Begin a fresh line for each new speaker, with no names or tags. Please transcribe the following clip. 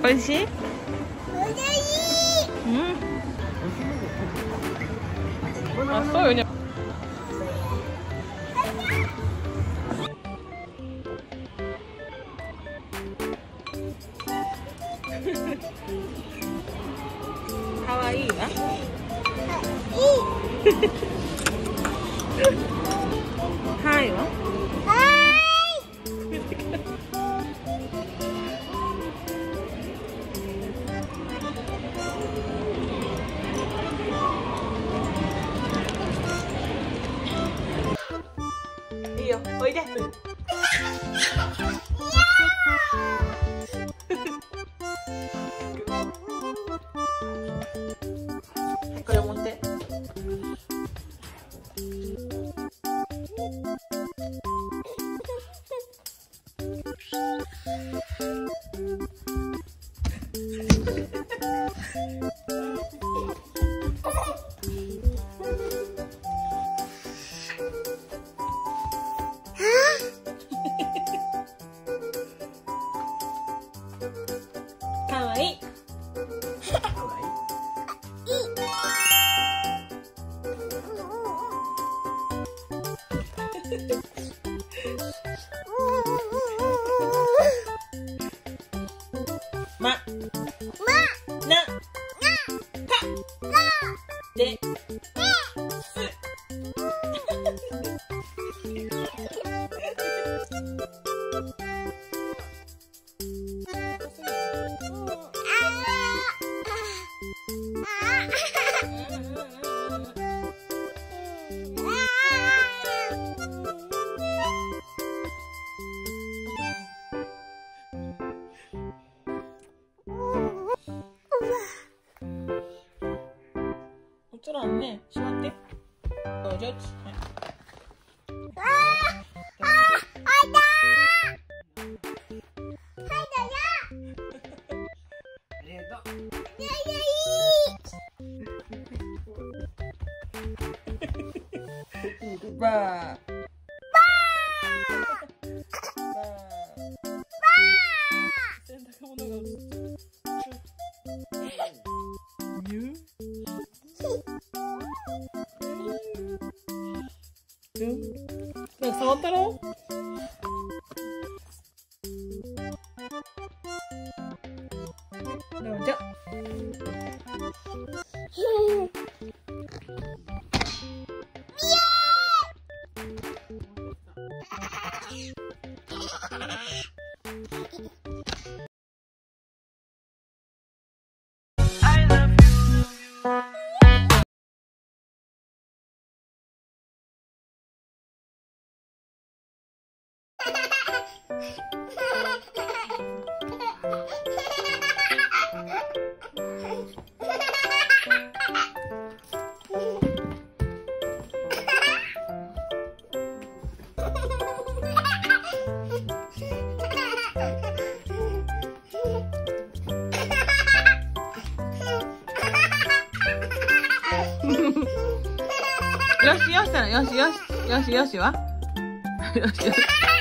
美味しい？うん。あ、そうよね。かわいいわ。はいわ。いいよ、おいで。これ持って。かわいい。ま、な、か、で、す。もちろんね、座って。どうぞ。ばあ。洗濯物が落ちてる。なんか触ったろ？どうぞ。よしよしだな、よしよし、よしよしはよしよし。